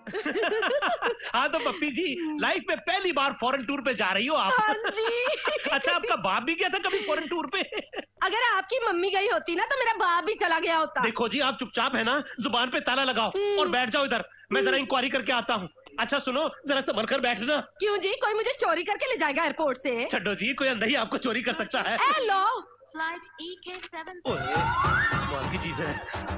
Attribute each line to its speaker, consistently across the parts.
Speaker 1: हाँ तो पप्पी जी, लाइफ में पहली बार फॉरेन टूर पे जा रही हो आप?
Speaker 2: हाँ जी।
Speaker 1: अच्छा, आपका बाप भी गया था कभी फॉरेन टूर पे?
Speaker 2: अगर आपकी मम्मी गई होती ना तो मेरा बाप भी चला गया होता।
Speaker 1: देखो जी, आप चुपचाप है ना, जुबान पे ताला लगाओ और बैठ जाओ इधर। मैं जरा इंक्वायरी करके आता हूँ। अच्छा सुनो, जरा संभल कर बैठना।
Speaker 2: क्यों जी, कोई मुझे चोरी करके ले जाएगा एयरपोर्ट से?
Speaker 1: छड्डो जी, कोई अंधा ही आपको चोरी कर सकता है।
Speaker 2: हेलो,
Speaker 3: फ्लाइट EK7
Speaker 1: कमाल की चीज है।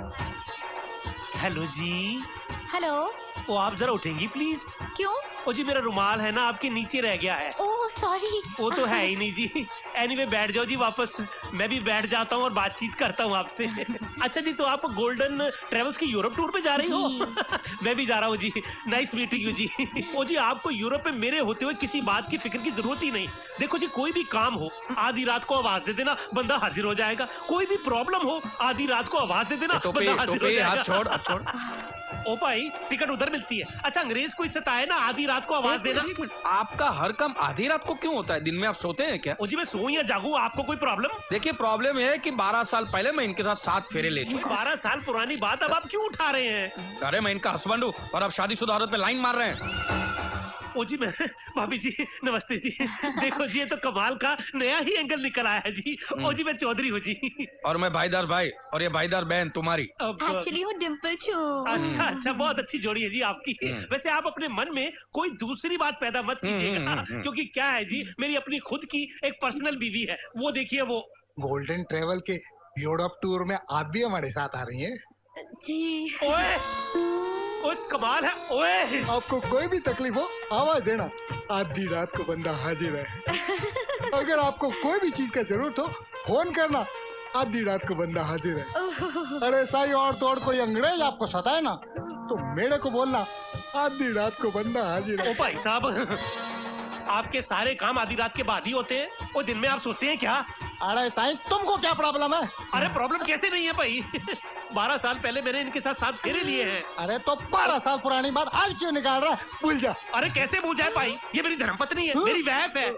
Speaker 1: हेलो जी।
Speaker 2: हेलो।
Speaker 1: वो आप जरा उठेंगी प्लीज?
Speaker 2: क्यों?
Speaker 1: ओ जी, मेरा रुमाल है ना आपके नीचे रह गया है।
Speaker 2: Oh sorry.
Speaker 1: वो तो है ही नहीं जी। एनीवे बैठ जाओ जी वापस। मैं भी बैठ जाता हूँ और बातचीत करता हूँ आपसे। अच्छा जी, तो आप गोल्डन ट्रेवल्स की यूरोप टूर पे जा रही हो? मैं भी जा रहा हूँ जी। नाइस मीटिंग यू जी। ओ जी, आपको यूरोप में मेरे होते हुए किसी बात की फिक्र की जरूरत ही नहीं। देखो जी, कोई भी काम हो आधी रात को आवाज दे देना, बंदा हाजिर हो जाएगा। कोई भी प्रॉब्लम हो आधी रात को आवाज दे देना, बंदा हाजिर हो जाएगा।
Speaker 4: हाथ छोड़, हाथ छोड़।
Speaker 1: ओ भाई, टिकट उधर मिलती है। अच्छा, अंग्रेज कोई सताए ना, आधी रात को आवाज देना।
Speaker 4: आपका हर काम आधी रात को क्यों होता है? दिन में आप सोते हैं क्या?
Speaker 1: ओ जी, मैं सोऊं या जागूं, आपको कोई प्रॉब्लम?
Speaker 4: देखिए, प्रॉब्लम है कि 12 साल पहले मैं इनके साथ 7 फेरे ले चुका।
Speaker 1: 12 साल पुरानी बात अब आप क्यों उठा रहे हैं?
Speaker 4: अरे मैं इनका हस्बैंड हूँ और अब शादीशुदा औरत पे लाइन मार रहे हैं।
Speaker 1: ओ जी, मैं भाभी जी नमस्ते जी। देखो जी, ये तो कमाल का नया ही एंगल निकल आया है जी। ओ जी, मैं चौधरी हूँ जी।
Speaker 4: और मैं भाईदार भाई और ये भाईदार बहन तुम्हारी।
Speaker 2: एक्चुअली हूँ डिम्पल छू।
Speaker 1: अच्छा अच्छा, बहुत अच्छी जोड़ी है जी आपकी। वैसे आप अपने मन में कोई दूसरी बात पैदा मत कीजिएगा, क्योंकि क्या है जी, मेरी अपनी खुद की एक पर्सनल बीवी है। वो देखिए, वो
Speaker 5: गोल्डन ट्रेवल के यूरोप टूर में आप भी हमारे साथ आ रही हैं?
Speaker 2: जी।
Speaker 1: ओए ओए, कमाल है। ओए,
Speaker 5: आपको कोई भी तकलीफ हो आवाज देना, आधी रात को बंदा हाजिर है। अगर आपको कोई भी चीज का जरूरत हो फोन करना, आधी रात को बंदा हाजिर है। अरे सही और तोड़ कोई अंग्रेज आपको सताए ना तो मेरे को बोलना, आधी रात को बंदा हाजिर है।
Speaker 1: ओ भाई साहब, आपके सारे काम आधी रात के बाद ही होते हैं? और दिन में आप सोते हैं क्या?
Speaker 5: अरे साईं, तुमको क्या प्रॉब्लम है?
Speaker 1: अरे प्रॉब्लम कैसे नहीं है भाई? 12 साल पहले मैंने इनके साथ 7 फेरे लिए हैं।
Speaker 5: अरे तो 12 साल पुरानी बात आज क्यों निकाल रहा है? भूल जा।
Speaker 1: अरे कैसे भूल जाए भाई, ये मेरी धर्मपत्नी है, मेरी वाइफ है।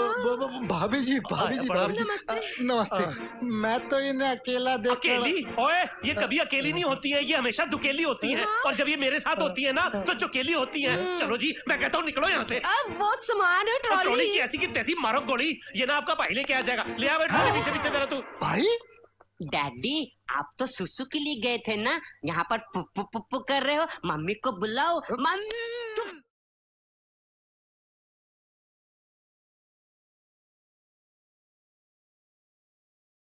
Speaker 5: भाभी जी, भाभी जी, भाभी जी नमस्ते। मैं तो इन्हें अकेला देख।
Speaker 1: अकेली? ओए, ये कभी अकेली नहीं होती है, ये हमेशा दुकेली होती है। और जब ये मेरे साथ होती है ना तो चुकेली होती है। चलो जी, मैं कहता हूँ निकलो यहाँ से।
Speaker 2: अब वो सामान है ट्रॉली
Speaker 1: की ऐसी की तैसी मारो गोली। ये ना आपका भाई लेके आ जाएगा। ले आ बैठो पीछे पीछे जरा तू।
Speaker 5: भाई
Speaker 6: डैडी, आप तो सुसु के लिए गए थे ना, यहाँ पर पुप्पू पुप्पू कर रहे हो। मम्मी को बुलाओ। मम्मी